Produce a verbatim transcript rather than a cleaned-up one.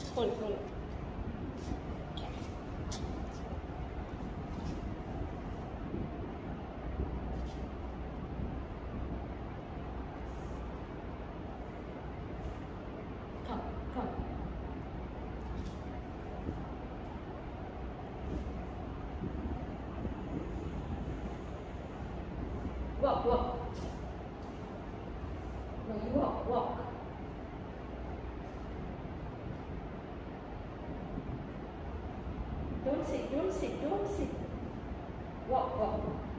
Hold, hold. Come, come. Walk, walk. No, you walk, walk. Don't sit, don't sit, don't sit. Walk, walk.